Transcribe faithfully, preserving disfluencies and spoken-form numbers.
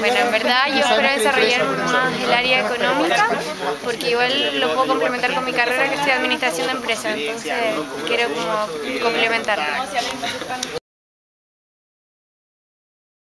Bueno, en verdad yo espero desarrollar más el área económica porque igual lo puedo complementar con mi carrera que estoy en administración de empresas, entonces quiero como complementar.